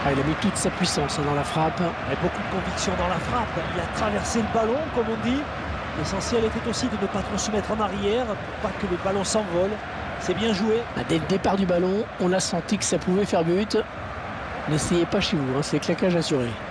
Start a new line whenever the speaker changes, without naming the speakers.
Ah, il a mis toute sa puissance dans la frappe.
Et beaucoup de conviction dans la frappe. Il a traversé le ballon, comme on dit. L'essentiel était aussi de ne pas trop se mettre en arrière pour pas que le ballon s'envole. C'est bien joué.
Ah, dès le départ du ballon, on a senti que ça pouvait faire but. N'essayez pas chez vous, hein, c'est claquage assuré.